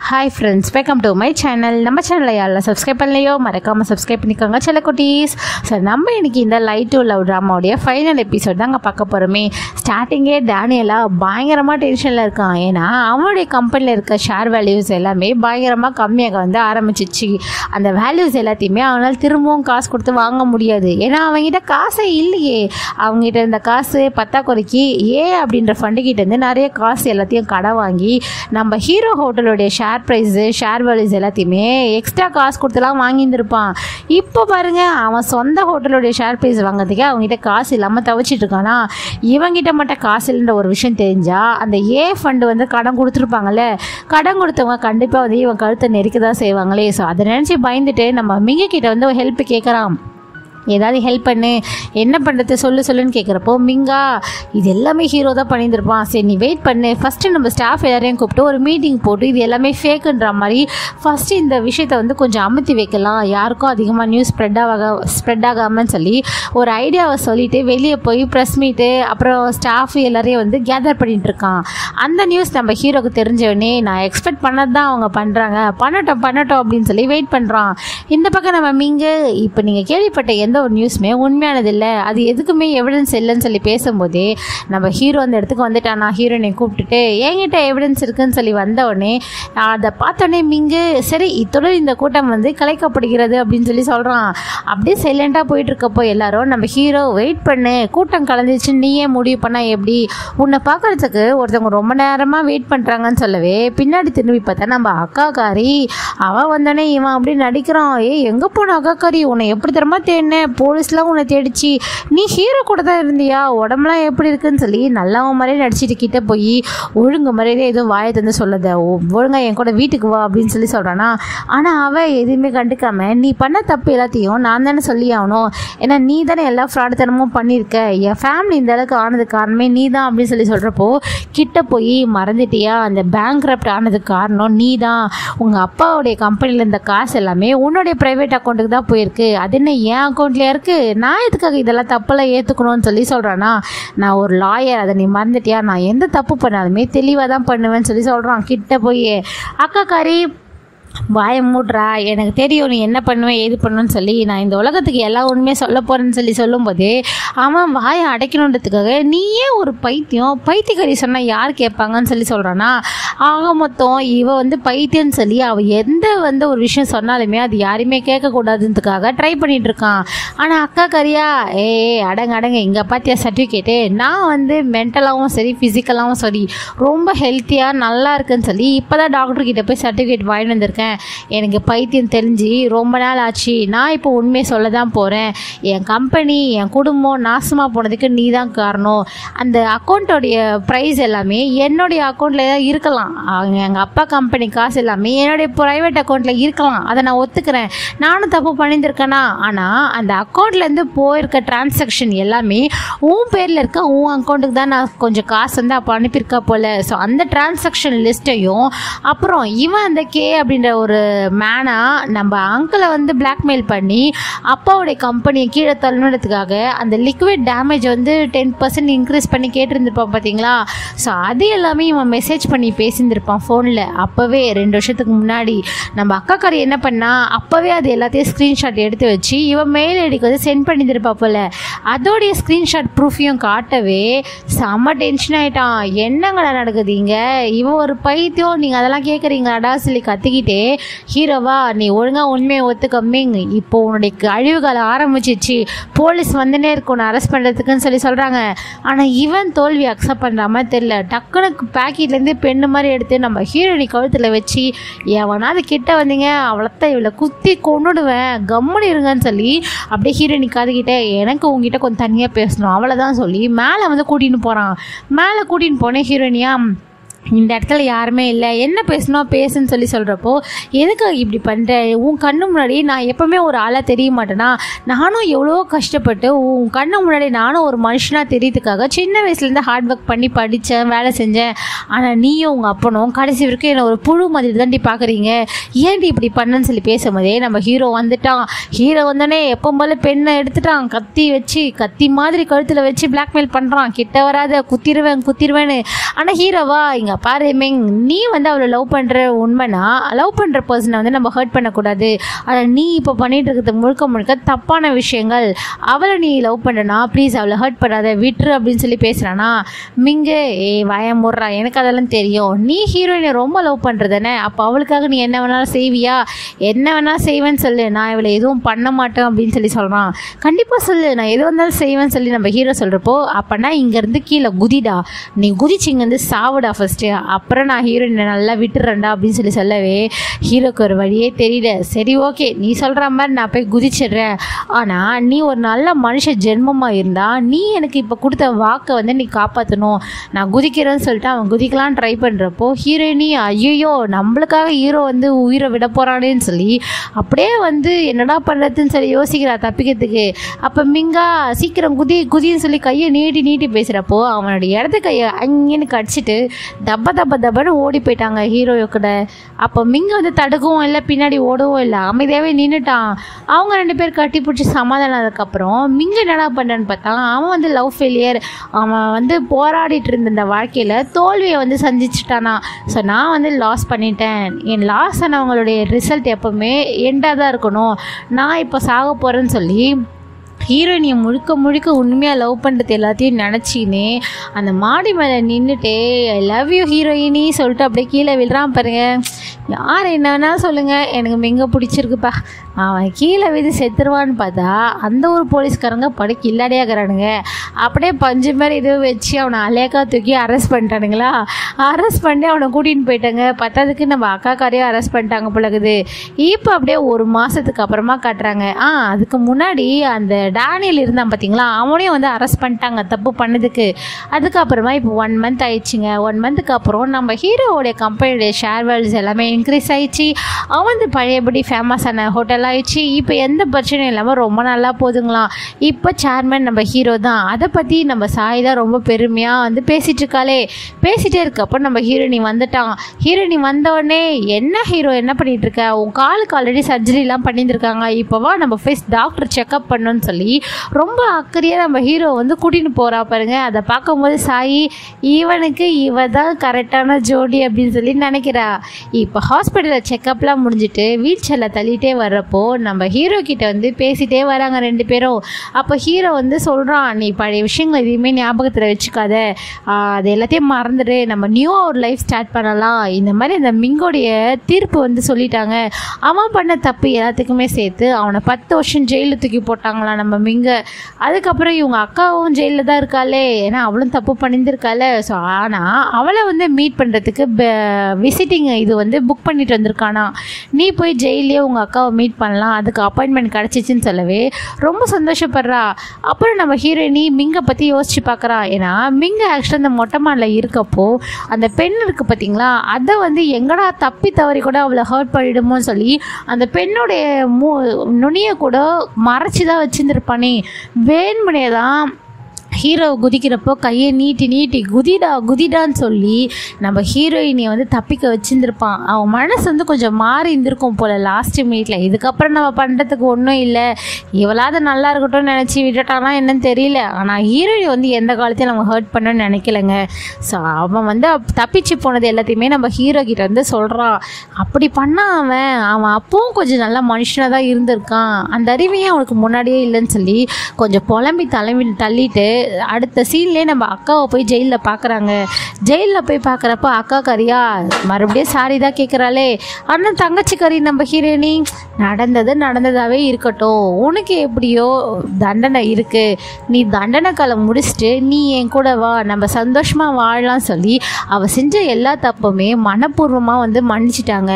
Hi friends, welcome to my channel. நம்ம சேனலை யாரெல்லாம் சப்ஸ்கிரைப் பண்ணலையோ மறக்காமல் சப்ஸ்கிரைப் பண்ணிக்கோங்க சில குட்டீஸ். ஸோ நம்ம இன்னைக்கு இந்த லைட் டு லவ் ட்ராமாவுடைய ஃபைனல் எபிசோட் தாங்க பார்க்க போகிறோமே. ஸ்டார்டிங்கே டேனியலாக பயங்கரமாக டென்ஷனில் இருக்கான். ஏன்னா அவனுடைய கம்பெனியில் இருக்க ஷேர் வேல்யூஸ் எல்லாமே பயங்கரமாக கம்மியாக வந்து ஆரம்பிச்சிச்சு. அந்த வேல்யூஸ் எல்லாத்தையுமே அவனால் திரும்பவும் காசு கொடுத்து வாங்க முடியாது. ஏன்னா அவங்ககிட்ட காசே இல்லையே. அவங்ககிட்ட இந்த காசு பத்தாக்குறைக்கு அப்படின்ற ஃபண்டுக்கிட்டேருந்து நிறைய காசு எல்லாத்தையும் கடன் வாங்கி நம்ம ஹீரோ ஹோட்டலுடைய ஷேர் ப்ரைஸு ஷேர் வேல்யூஸ் எல்லாத்தையுமே எக்ஸ்ட்ரா காசு கொடுத்துலாம் வாங்கியிருந்துருப்பான். இப்போ பாருங்கள், அவன் சொந்த ஹோட்டலுடைய ஷேர் ப்ரைஸ் வாங்கிறதுக்கே அவங்ககிட்ட காசு இல்லாமல் தவிச்சிட்டு இருக்கானா. இவங்கிட்ட மட்டும் காசு இல்லைன்ற ஒரு விஷயம் தெரிஞ்சால் அந்த ஃபண்டு வந்து கடன் கொடுத்துருப்பாங்கல்ல, கடன் கொடுத்தவங்க கண்டிப்பாக வந்து இவன் கழுத்தை நெருக்க தான் செய்வாங்களே. ஸோ அதை நினச்சி பயந்துட்டு நம்ம மிங்க கிட்ட வந்து ஹெல்ப் கேட்குறான். ஏதாவது ஹெல்ப் பண்ணு, என்ன பண்ணுறது சொல்லுன்னு கேட்குறப்போ மிங்கா இது எல்லாமே ஹீரோ தான் பண்ணியிருந்திருப்பான். சரி நீ வெயிட் பண்ணு, ஃபஸ்ட்டு நம்ம ஸ்டாஃப் எல்லாரையும் கூப்பிட்டு ஒரு மீட்டிங் போட்டு இது எல்லாமே ஃபேக்குன்ற மாதிரி ஃபஸ்ட்டு இந்த விஷயத்தை வந்து கொஞ்சம் அமுத்தி வைக்கலாம், யாருக்கும் அதிகமாக நியூஸ் ஸ்ப்ரெட் ஆகாமன்னு சொல்லி ஒரு ஐடியாவை சொல்லிவிட்டு வெளியே போய் ப்ரெஸ் மீட்டு அப்புறம் ஸ்டாஃப் எல்லாரையும் வந்து கேதர் பண்ணிகிட்டு இருக்கான். அந்த நியூஸ் நம்ம ஹீரோக்கு தெரிஞ்சவொடனே நான் எக்ஸ்பெக்ட் பண்ணது தான் அவங்க பண்ணுறாங்க, பண்ணட்டும் அப்படின்னு சொல்லி வெயிட் பண்ணுறான். இந்த பக்கம் நம்ம மிங்க இப்போ நீங்கள் கேள்விப்பட்ட எந்த ஒரு நியூஸுமே உண்மையானது இல்லை, அது எதுக்குமே எவிடன்ஸ் இல்லைன்னு சொல்லி பேசும்போதே நம்ம ஹீரோ அந்த இடத்துக்கு வந்துட்டான். ஹீரோனை கூப்பிட்டுட்டு என்கிட்ட எவிடன்ஸ் இருக்குன்னு சொல்லி வந்தவுடனே அதை பார்த்தோடனே மிங்கு சரி இத்துடன் இந்த கூட்டம் வந்து கலைக்கப்படுகிறது அப்படின்னு சொல்லி சொல்கிறான். அப்படியே சைலண்டாக போயிட்டு இருக்கப்போ எல்லாரும் நம்ம ஹீரோ வெயிட் பண்ணு, கூட்டம் கலந்துச்சு நீயே முடிவு பண்ணால் எப்படி, உன்னை பார்க்கறதுக்கு ஒருத்தவங்க ரொம்ப நேரமாக வெயிட் பண்ணுறாங்கன்னு சொல்லவே பின்னாடி திரும்பி பார்த்தா நம்ம அக்காக்காரி. அவன் வந்தோடனே இவன் அப்படி நடிக்கிறான். எங்கே போன அக்காக்காரி, உன்னை எப்படி தரமா தேடினேன், போலீஸ்லாம் உன்னை தேடிச்சு, நீ ஹீரோ கூட தான் இருந்தியா, உடம்புலாம் எப்படி இருக்குன்னு சொல்லி நல்லவன் மாதிரியே நடிச்சிட்டு கிட்ட போய் ஒழுங்கு மாதிரியே எதுவும் வாயை தந்து சொல்லத, ஒழுங்கா என் கூட வீட்டுக்கு வா அப்படின்னு சொல்லி சொல்கிறானா. ஆனால் அவன் எதுவுமே கண்டுக்காம நீ பண்ண தப்பு எல்லாத்தையும் நான் தானே சொல்லி ஆகணும், ஏன்னா நீ தானே எல்லா ஃப்ராடுத்தனமும் பண்ணியிருக்க, என் ஃபேமிலி இந்த அளவுக்கு ஆனதுக்கு காரணமே நீ தான் அப்படின்னு சொல்லி சொல்கிறப்போ கிட்ட போய் மறந்துட்டியா, அந்த பேங்க்ரப்ட் ஆனதுக்கு காரணம் நீ தான், உங்கள் அப்பாவுடைய கம்பெனியில் இந்த காசு எல்லாமே உன்னுடைய ப்ரைவேட் அக்கௌண்ட்டுக்கு தான் போயிருக்கு, அது என்ன என் அக்கௌண்ட்லேயே இருக்குது, நான் எதுக்காக இதெல்லாம் தப்பெல்லாம் ஏற்றுக்கணும்னு சொல்லி சொல்கிறானா. நான் ஒரு லாயர், அதை நீ மறந்துட்டியா, நான் எந்த தப்பு பண்ணாலுமே தெளிவாக தான் பண்ணுவேன்னு சொல்லி சொல்கிறான். கிட்ட போய் அக்காக்காரி வாயை மூட்றா, எனக்கு தெரியும் நீ என்ன பண்ணுவேன் ஏது பண்ணுவேன்னு சொல்லி, நான் இந்த உலகத்துக்கு எல்லா உண்மையாக சொல்ல போகிறேன்னு சொல்லி சொல்லும்போது அவன் வாயை அடைக்கணுன்றதுக்காக நீயே ஒரு பைத்தியக்காரி சொன்னால் யார் கேட்பாங்கன்னு சொல்லி சொல்கிறானா. ஆக மொத்தம் இவன் வந்து பைத்தியம்னு சொல்லி அவள் எந்த வந்து ஒரு விஷயம் சொன்னாலுமே அது யாருமே கேட்கக்கூடாதுன்றதுக்காக ட்ரை பண்ணிகிட்டு இருக்கான். ஆனால் அக்கா கரியா அடங்க இங்கே பார்த்தியா சர்டிஃபிகேட்டு, நான் வந்து மென்டலாகவும் சரி ஃபிசிக்கலாகவும் சரி ரொம்ப ஹெல்த்தியாக நல்லா இருக்குன்னு சொல்லி இப்போ தான் டாக்டர்கிட்ட போய் சர்டிஃபிகேட் வாங்கிட்டு வந்திருக்கேன். எனக்கு பைத்தியம் தெரிஞ்சு ரொம்ப நாள் ஆச்சு, நான் இப்போ உண்மையை சொல்ல தான் போகிறேன், என் கம்பெனி என் குடும்பம் நாசமாக போனதுக்கு நீ தான் காரணம், அந்த அக்கௌண்ட்டோடைய ப்ரைஸ் எல்லாமே என்னுடைய அக்கௌண்ட்டில் தான் இருக்கலாம், எங்கள் அப்பா கம்பெனி காசு எல்லாமே என்னுடைய ப்ரைவேட் அக்கௌண்ட்டில் இருக்கலாம், அதை நான் ஒத்துக்கிறேன், நானும் தப்பு பண்ணியிருக்கேனா, ஆனால் அந்த அக்கௌண்ட்லேருந்து போயிருக்க டிரான்சாக்ஷன் எல்லாமே உன் பேரில் இருக்க உன் அக்கௌண்ட்டுக்கு தான் நான் கொஞ்சம் காசு வந்து அப்போ அனுப்பியிருக்கா போல். ஸோ அந்த டிரான்சாக்ஷன் லிஸ்ட்டையும் அப்புறம் இவன் அந்த அப்படின்ற ஒரு மேனா நம்ம அங்கிளை வந்து பிளாக்மெயில் பண்ணி அப்பாவுடைய கம்பெனியை கீழே தள்ளணுன்றதுக்காக அந்த லிக்விட் டேமேஜ் வந்து 10% இன்க்ரீஸ் பண்ணி கேட்டிருந்துருப்பான் பார்த்தீங்களா. ஸோ அது எல்லாமே இவன் மெசேஜ் பண்ணி பேசியிருந்திருப்பான் ஃபோனில். அப்போவே 2 வருஷத்துக்கு முன்னாடி நம்ம அக்காக்காரி என்ன பண்ணா, அப்போவே அது எல்லாத்தையும் ஸ்க்ரீன்ஷாட் எடுத்து வச்சு இவன் மெயில் ஐடிக்கு வந்து சென்ட் பண்ணியிருந்திருப்பா போல். அதோடைய ஸ்க்ரீன்ஷாட் ப்ரூஃபையும் காட்டவே செம்ம டென்ஷன் ஆகிட்டான். என்னங்கடா நடக்குதுங்க, இவன் ஒரு பைத்தியம், நீங்கள் அதெல்லாம் கேட்குறீங்களாடா சொல்லி கத்திக்கிட்டே ஹீரோவா நீ ஒழுங்காக உண்மையை ஒத்துக்கம்மிங், இப்போ உன்னுடைய அழிவு காலம் ஆரம்பிச்சிச்சு, போலீஸ் வந்துனே இருக்கும் உன்னை அரெஸ்ட் பண்ணுறதுக்குன்னு சொல்லி சொல்கிறாங்க. ஆனால் இவன் தோல்வி அக்செப்ட் பண்ணுற மாதிரி தெரியல. டக்குனுக்கு பேக்கெட்லேருந்து பெண்ணு மாதிரி எடுத்து நம்ம ஹீரோனி கழுத்தில் வச்சு எவனாவது கிட்ட வந்தீங்க அவ்வளோத்தான் இவளை குத்தி கொண்டுடுவேன் கம்முன்னு இருங்கன்னு சொல்லி அப்படியே ஹீரோனி காதுகிட்ட எனக்கு உங்ககிட்ட கொஞ்சம் தனியாக பேசணும் அவ்வளோதான் சொல்லி மேலே வந்து கூட்டின்னு போகிறான். மேலே கூட்டின்னு போனேன் ஹீரோனியா, இந்த இடத்துல யாருமே இல்லை, என்ன பேசணும் பேசுன்னு சொல்லி சொல்கிறப்போ எதுக்கு இப்படி பண்ணுறேன், உன் கண்ணு முன்னாடி நான் எப்போவுமே ஒரு ஆளாக தெரிய மாட்டேனா, நானும் எவ்வளோ கஷ்டப்பட்டு உன் கண்ணு முன்னாடி நானும் ஒரு மனுஷனாக தெரியறதுக்காக சின்ன வயசுலேருந்து ஹார்ட் ஒர்க் பண்ணி படித்தேன் வேலை செஞ்சேன், ஆனால் நீயும் உங்கள் அப்பனும் கடைசி வரைக்கும் என்னை ஒரு புழு மாதிரி தாண்டி பார்க்குறீங்க, ஏன்டி இப்படி பண்ணுன்னு சொல்லி பேசும்போதே நம்ம ஹீரோ வந்துட்டான். ஹீரோ வந்தோடனே எப்போ போல பெண்ணை எடுத்துட்டான், கத்தி மாதிரி கழுத்தில் வச்சு பிளாக்மெயில் பண்ணுறான், கிட்ட வராத குத்திடுவேன்னு. ஆனால் ஹீரோவா இங்கே இங்கே பாரு மிங், நீ வந்து அவளை லவ் பண்ணுற உண்மைனா லவ் பண்ணுற பர்சனை வந்து நம்ம ஹர்ட் பண்ணக்கூடாது. ஆனால் நீ இப்போ பண்ணிகிட்டு இருக்கிறது முழுக்க முழுக்க தப்பான விஷயங்கள். அவளை நீ லவ் பண்ணுறனா ப்ளீஸ் அவளை ஹர்ட் பண்ணாத, விட்டுரு அப்படின்னு சொல்லி பேசுகிறானா. மிங்கு வாய முடுறா, எனக்கு அதெல்லாம் தெரியும். நீ ஹீரோயினை ரொம்ப லவ் பண்ணுறதானே, அப்போ அவளுக்காக நீ என்ன வேணாலும் செய்வியா? என்ன வேணாலும் செய்வேன்னு சொல்லு, நான் இவளை எதுவும் பண்ண மாட்டேன் அப்படின்னு சொல்லி சொல்கிறான். கண்டிப்பாக சொல்லு, நான் எது வந்தாலும் செய்வேன்னு சொல்லி நம்ம ஹீரோ சொல்கிறப்போ, அப்போனா இங்கேருந்து கீழே குதிடா, நீ குதிச்சு இங்கேருந்து சாவுடா ஃபஸ்ட்டு, அப்புறம் நான் ஹீரோயினை நல்லா விட்டுறேன்டா அப்படின்னு சொல்லி சொல்லவே ஹீரோக்கு ஒரு வழியே தெரியல. சரி ஓகே, நீ சொல்கிற மாதிரி நான் போய் குதிச்சிடுறேன். ஆனால் நீ ஒரு நல்ல மனுஷ ஜென்மமாக இருந்தால் நீ எனக்கு இப்போ கொடுத்த வாக்கை வந்து நீ காப்பாற்றணும். நான் குதிக்கிறேன்னு சொல்லிட்டு அவன் குதிக்கலான்னு ட்ரை பண்ணுறப்போ ஹீரோயினி ஐயோ நம்மளுக்காக ஹீரோ வந்து உயிரை விட போகிறானேன்னு சொல்லி அப்படியே வந்து என்னடா பண்ணுறதுன்னு சொல்லி யோசிக்கிறா தப்பிக்கிறதுக்கு. அப்போ மிங்கா சீக்கிரம் குதின்னு சொல்லி கையை நீட்டி பேசுகிறப்போ அவனோட இடத்து கையை அங்கேன்னு கடிச்சிட்டு தப்பன்னு ஓடி போயிட்டாங்க ஹீரோ கூட. அப்போ மிங்க வந்து தடுக்கவும் இல்லை, பின்னாடி ஓடவும் இல்லை, அமைதியாகவே நின்றுட்டான். அவங்க 2 பேர் கட்டி பிடிச்சி சமாதானம் ஆனதுக்கப்புறம் மிங்க என்னடா பண்ணுறான்னு பார்த்தா அவன் வந்து லவ் ஃபெயிலியர், அவன் வந்து போராடிட்டு இருந்த இந்த வாழ்க்கையில் தோல்வியை வந்து சந்திச்சிட்டானா. ஸோ நான் வந்து லாஸ் பண்ணிட்டேன், என் லாஸ் ஆனவங்களுடைய ரிசல்ட் எப்போவுமே எண்டாக தான் இருக்கணும், நான் இப்போ சாக போகிறேன்னு சொல்லி ஹீரோயினியை முழுக்க உண்மையாக லவ் பண்ணுறது எல்லாத்தையும் நினச்சின்னு அந்த மாடி மேலே நின்றுட்டே ஐ லவ் யூ ஹீரோயினி சொல்லிட்டு அப்படியே கீழே விழுறான் பாருங்க. யார் என்ன வேணாலும் சொல்லுங்கள், எனக்கு மிங்க பிடிச்சிருக்குப்பா. அவன் கீழே விதி செத்துருவான்னு பார்த்தா அந்த ஒரு போலீஸ்காரங்க படுக்கு இல்லாடியாகிறானுங்க. அப்படியே பஞ்சு மாதிரி இது வச்சு அவனை அலேக்கா தூக்கி அரெஸ்ட் பண்ணிட்டானுங்களா. அரெஸ்ட் பண்ணி அவனை கூட்டிகிட்டு போயிட்டாங்க. பத்தாவதுக்கு நம்ம அக்காக்காரையும் அரெஸ்ட் பண்ணிட்டாங்க பிள்ளைக்குது. இப்போ அப்படியே 1 மாதத்துக்கு அப்புறமா காட்டுறாங்க. அதுக்கு முன்னாடி அந்த டேனியல் இருந்தான் பார்த்தீங்களா, அவனையும் வந்து அரெஸ்ட் பண்ணிட்டாங்க தப்பு பண்ணதுக்கு. அதுக்கப்புறமா இப்போ 1 மந்த் ஆயிடுச்சுங்க. 1 மந்த்துக்கு அப்புறம் நம்ம ஹீரோவோடைய கம்பெனியோடைய ஷேர் வேல்யூஸ் எல்லாமே இன்க்ரீஸ் ஆயிடுச்சு. அவன் வந்து பழையபடி ஃபேமஸான ஹோட்டல் ஆயிடுச்சு. இப்போ எந்த பிரச்சனையும் இல்லாமல் ரொம்ப நல்லா போதுங்களாம். இப்போ சேர்மேன் நம்ம ஹீரோ தான். அதை பற்றி நம்ம சாய் தான் ரொம்ப பெருமையாக வந்து பேசிகிட்டே இருக்கப்போ நம்ம ஹீரோயினி வந்துட்டான். ஹீரோயினி வந்தவுடனே என்ன ஹீரோ என்ன பண்ணிகிட்டு இருக்க, உன் காலுக்கு ஆல்ரெடி சர்ஜரிலாம் பண்ணியிருக்காங்க, இப்போவா நம்ம ஃபேஸ் டாக்டர் செக்அப் பண்ணணும்னு சொல்லி ரொம்ப அக்கறையாக நம்ம ஹீரோ வந்து கூட்டின்னு போகிறா பாருங்க. அதை பார்க்கும்போது சாய் இவனுக்கு இவ தான் கரெக்டான ஜோடி அப்படின்னு சொல்லி நினைக்கிறா. இப்போ ஹாஸ்பிட்டலில் செக்அப்லாம் முடிஞ்சுட்டு வீல் சேரில் தள்ளிட்டே வர்றப்போ நம்ம ஹீரோ கிட்ட வந்து பேசிகிட்டே வராங்க 2 பேரும். அப்போ ஹீரோ வந்து சொல்கிறான், நீ பழைய விஷயங்கள் எதுவுமே ஞாபகத்தில் வச்சுக்காத, அது எல்லாத்தையும் மறந்துடு, நம்ம நியூவாக ஒரு லைஃப் ஸ்டார்ட் பண்ணலாம். இந்த மாதிரி அந்த மிங்கோடைய தீர்ப்பு வந்து சொல்லிட்டாங்க. அவன் பண்ண தப்பு எல்லாத்துக்குமே சேர்த்து அவனை 10 வருஷம் ஜெயிலில் தூக்கி போட்டாங்களாம் நம்ம மிங்க. அதுக்கப்புறம் இவங்க அக்காவும் ஜெயிலில் தான் இருக்காளே, ஏன்னா அவளும் தப்பு பண்ணியிருந்திருக்காளே. ஸோ ஆனால் அவளை வந்து மீட் பண்ணுறதுக்கு விசிட்டிங் இது வந்து புக் பண்ணிட்டு வந்திருக்கானா. நீ போய் ஜெயிலே உங்கள் அக்காவை மீட் பண்ணலாம், அதுக்கு அப்பாயின்மெண்ட் கிடச்சிச்சின்னு சொல்லவே ரொம்ப சந்தோஷப்படுறா. அப்புறம் நம்ம ஹீரோயினி மிங்கை பற்றி யோசிச்சு பார்க்குறா. ஏன்னா மிங்க ஆக்சுவலாக அந்த மொட்டை மாடில் இருக்கப்போ அந்த பெண் இருக்குது பார்த்தீங்களா, அதை வந்து எங்கடா தப்பி தவறி கூட அவளை ஹர்ட் பண்ணிடுமோன்னு சொல்லி அந்த பெண்ணுடைய நுனியை கூட மறைச்சி தான் வச்சுருந்துருப்பானே. வேண்மனே தான் ஹீரோ குதிக்கிறப்போ கையை நீட்டி குதிடான்னு சொல்லி நம்ம ஹீரோயினை வந்து தப்பிக்க வச்சுருந்துருப்பான். அவன் மனசு வந்து கொஞ்சம் மாறி இருந்திருக்கும் போல் லாஸ்ட் மினிட்ல. இதுக்கப்புறம் நம்ம பண்ணுறதுக்கு ஒன்றும் இல்லை, இவளாவது நல்லா இருக்கட்டும்னு நினச்சி விட்டுட்டானா என்னன்னு தெரியல. ஆனால் ஹீரோயின் வந்து எந்த காலத்தையும் நம்ம ஹர்ட் பண்ணணும்னு நினைக்கலங்க. ஸோ அவன் வந்து தப்பிச்சு போனது எல்லாத்தையுமே நம்ம ஹீரோ கிட்ட வந்து சொல்கிறான். அப்படி பண்ணால் அவன் அப்பவும் கொஞ்சம் நல்லா மனுஷனாக தான் இருந்திருக்கான், அந்த அறிவையே அவனுக்கு முன்னாடியே இல்லைன்னு சொல்லி கொஞ்சம் புலம்பி தள்ளிட்டு அடுத்த சீன்லேயே நம்ம அக்காவை போய் ஜெயிலில் பார்க்குறாங்க. ஜெயிலில் போய் பார்க்குறப்ப அக்கா கறியா மறுபடியும் சாரி தான் கேட்குறாளே. ஆனால் தங்கச்சி கறி நம்ம ஹீரோயினி நடந்ததாகவே இருக்கட்டும், உனக்கு எப்படியோ தண்டனை இருக்குது, நீ தண்டனை காலம் முடிச்சுட்டு நீ என் கூட வா, நம்ம சந்தோஷமாக வாழலாம் சொல்லி அவள் செஞ்ச எல்லா தப்புமே மனப்பூர்வமாக வந்து மன்னிச்சிட்டாங்க.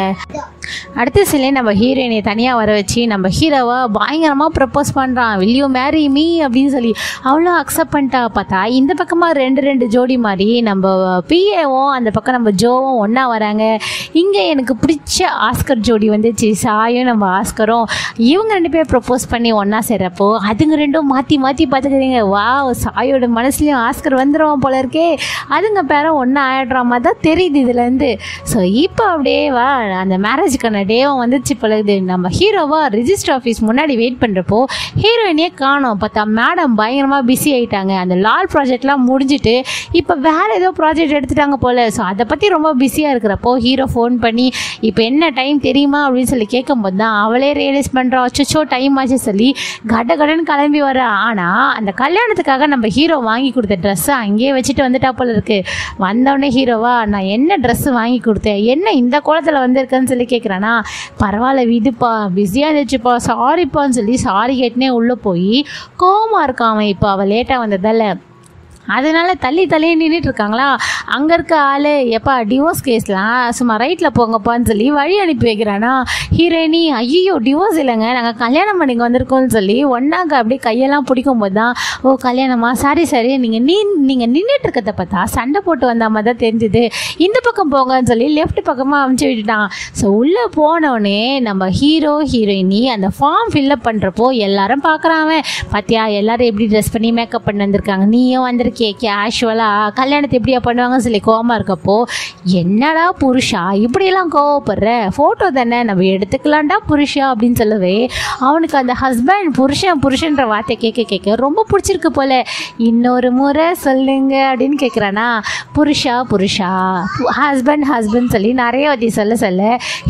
அடுத்த சிலை நம்ம ஹீரோயினை தனியாக வர வச்சு நம்ம ஹீரோவை பயங்கரமாக ப்ரப்போஸ் பண்ணுறான். வில் யூ மேரி மீ அப்படின்னு சொல்லி அவ்வளோ அக்செப்ட் பண்ணிட்டா. பார்த்தா இந்த பக்கமாக 2 ஜோடி மாதிரி நம்ம பிஏவும் அந்த பக்கம் நம்ம ஜோவும் ஒன்றா வராங்க. இங்கே எனக்கு பிடிச்ச ஆஸ்கர் ஜோடி வந்துச்சு, சாயும் நம்ம ஆஸ்கரும். இவங்க 2 பேர் ப்ரப்போஸ் பண்ணி ஒன்றா சேர்றப்போ அதுங்க 2 மாற்றி பார்த்துக்கிறீங்க. வா, சாயோட மனசுலையும் ஆஸ்கர் வந்துடுவான் போல இருக்கே, அதுங்க பேரும் ஒன்றா ஆயிடுற மாதிரி தான் தெரியுது இதுலேருந்து. ஸோ இப்போ அப்படியே வா அந்த மேரேஜ் மேரேஜுக்கான டேவும் வந்துச்சு பழகுது. நம்ம ஹீரோவா ரிஜிஸ்டர் ஆஃபீஸ் முன்னாடி வெயிட் பண்ணுறப்போ ஹீரோயினே காணோம். பார்த்தா மேடம் பயங்கரமாக பிஸி ஆகிட்டாங்க. அந்த லால் ப்ராஜெக்ட்லாம் முடிஞ்சுட்டு இப்போ வேறு ஏதோ ப்ராஜெக்ட் எடுத்துட்டாங்க போல். ஸோ அதை பற்றி ரொம்ப பிஸியாக இருக்கிறப்போ ஹீரோ ஃபோன் பண்ணி இப்போ என்ன டைம் தெரியுமா அப்படின்னு சொல்லி கேட்கும்போது தான் அவளே ரியலைஸ் பண்ணுறா, அச்சோ டைம் ஆச்சு சொல்லி கடன் கிளம்பி வர. ஆனால் அந்த கல்யாணத்துக்காக நம்ம ஹீரோ வாங்கி கொடுத்த ட்ரெஸ்ஸை அங்கேயே வச்சுட்டு வந்துட்டா போல இருக்குது. வந்தோடனே ஹீரோவா நான் என்ன ட்ரெஸ்ஸு வாங்கி கொடுத்தேன், என்ன இந்த கோலத்தில் வந்திருக்கேன்னு சொல்லி கேட்குறானா, பரவாயில்ல விடுப்பா பிஸியாக இருந்துச்சுப்பா சாரிப்பான்னு சொல்லி சாரி கேட்டுனே உள்ளே போய் கோவமாக இருக்கான். இப்போ அவள் லேட்டாக வந்ததால் அதனால் தள்ளியே நின்றுட்டு இருக்காங்களா. அங்கே இருக்க ஆள் எப்பா டிவோர்ஸ் கேஸ்லாம் சும்மா ரைட்டில் போங்கப்பான்னு சொல்லி வழி அனுப்பி வைக்கிறானா. ஹீரோயினி ஐயோ டிவோர்ஸ் இல்லைங்க நாங்கள் கல்யாணம் பண்ணிங்க வந்திருக்கோம்னு சொல்லி ஒன்றாங்க அப்படியே கையெல்லாம் பிடிக்கும் போது தான் ஓ கல்யாணமா சரி நீங்கள் நின்றுட்டு இருக்கிறத பார்த்தா சண்டை போட்டு வந்த மாதிரி தான் தெரிஞ்சுது, இந்த பக்கம் போங்கன்னு சொல்லி லெஃப்ட் பக்கமாக அமுச்சு விட்டுட்டான். ஸோ உள்ளே போனோடனே நம்ம ஹீரோ ஹீரோயினி அந்த ஃபார்ம் ஃபில்லப் பண்ணுறப்போ எல்லாரும் பார்க்குறாங்க. பார்த்தியா எல்லாரும் எப்படி ட்ரெஸ் பண்ணி மேக்கப் பண்ணி வந்திருக்காங்க, நீயும் வந்திருக்க கேஷுவலாக கல்யாணத்தை எப்படியா பண்ணுவாங்கன்னு சொல்லி கோவமாக இருக்கப்போ என்னடா புருஷா இப்படியெல்லாம் கோவப்படுற, ஃபோட்டோ தானே நம்ம எடுத்துக்கலாம்டா புருஷா அப்படின்னு சொல்லவே அவனுக்கு அந்த ஹஸ்பண்ட் புருஷன்ற வார்த்தை கேட்க ரொம்ப பிடிச்சிருக்கு போல. இன்னொரு முறை சொல்லுங்க அப்படின்னு கேட்குறானா. புருஷா ஹஸ்பண்ட் சொல்லி நிறைய வாட்டி சொல்ல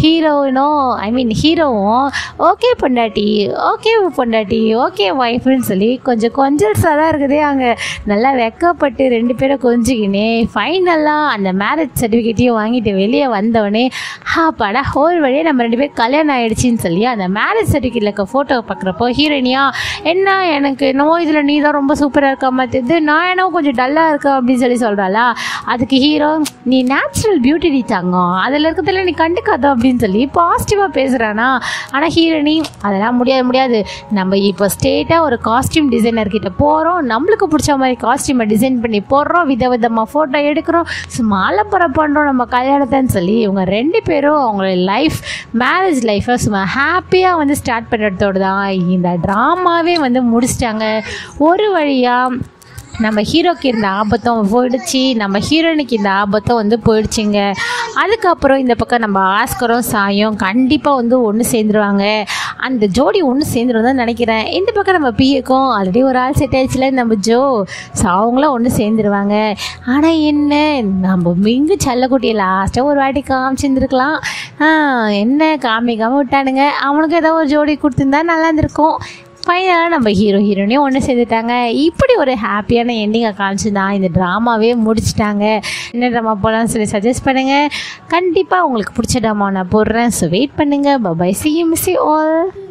ஹீரோவும் ஓகே பொண்டாட்டி ஓகே ஒய்ஃப்னு சொல்லி கொஞ்சல்ஸாக தான் இருக்குதே. அங்கே நல்லா வெக்கப்பட்டு 2 பேரும் கொஞ்சிக்கினே ஃபைனலாக அந்த மேரேஜ் சர்டிஃபிகேட்டையும் வாங்கிட்டு வெளியே வந்தவொடனே படா ஹோல் வழியே நம்ம 2 பேர் கல்யாணம் ஆகிடுச்சின்னு சொல்லி அந்த மேரேஜ் சர்டிஃபிகேட்டில் இருக்க ஃபோட்டோ பார்க்குறப்போ ஹீரோயினியா என்ன எனக்கு என்னவோ இதில் நீ தான் ரொம்ப சூப்பராக இருக்க மாட்டேது, நான் என்னவோ கொஞ்சம் டல்லாக இருக்கேன் அப்படின்னு சொல்லி சொல்கிறாளா. அதுக்கு ஹீரோ நீ நேச்சுரல் பியூட்டி ரீச்சாங்க அதில் இருக்கிறதுல நீ கண்டுக்காதோ அப்படின்னு சொல்லி பாசிட்டிவாக பேசுகிறானா. ஆனால் ஹீரோயினி அதெல்லாம் முடியாது நம்ம இப்போ ஸ்ட்ரெயிட்டாக ஒரு காஸ்டியூம் டிசைனர்கிட்ட போகிறோம், நம்மளுக்கு பிடிச்ச மாதிரி காஸ்டியூமை டிசைன் பண்ணி போடுறோம், விதவிதமாக ஃபோட்டோ எடுக்கிறோம், சும்மா அலப்பறை பண்ணுறோம் நம்ம கல்யாணத்தைன்னு சொல்லி இவங்க 2 பேரும் அவங்களோட மேரேஜ் லைஃப்பை சும்மா ஹாப்பியாக வந்து ஸ்டார்ட் பண்ணுறதோடு தான் இந்த ட்ராமாவே வந்து முடிச்சிட்டாங்க. ஒரு வழியாக நம்ம ஹீரோக்கு இந்த ஆபத்தும் போயிடுச்சு, நம்ம ஹீரோயினுக்கு இந்த ஆபத்தும் வந்து போயிடுச்சுங்க. அதுக்கப்புறம் இந்த பக்கம் நம்ம ஆஸ்கரும் சாயும் கண்டிப்பாக வந்து ஒன்று சேர்ந்துருவாங்க. அந்த ஜோடி ஒன்று சேர்ந்துருவோம் தான் நினைக்கிறேன். இந்த பக்கம் நம்ம பிஏக்கும் ஆல்ரெடி ஒரு ஆள் செட் ஆயிடுச்சுல நம்ம ஜோ, ஸோ அவங்களும் ஒன்று சேர்ந்துருவாங்க. ஆனால் என்ன நம்ம மிங்கு செல்லக்குட்டியை லாஸ்ட்டாக ஒரு வாட்டி காமிச்சிருந்துருக்கலாம், என்ன காமிக்காமல் விட்டானுங்க. அவனுக்கு ஏதோ ஒரு ஜோடி கொடுத்துருந்தா நல்லா இருந்திருக்கும். ஃபைனலாக நம்ம ஹீரோயினையும் ஒன்று சேர்ந்துட்டாங்க. இப்படி ஒரு ஹாப்பியான எண்டிங்கை காமிச்சு தான் இந்த ட்ராமாவே முடிச்சிட்டாங்க. என்ன ட்ராமா போகலான்னு சொல்லி சஜஸ்ட் பண்ணுங்கள். கண்டிப்பாக உங்களுக்கு பிடிச்ச ட்ராமா நான் போடுறேன். ஸோ வெயிட் பண்ணுங்கள். Bye see you, miss you all.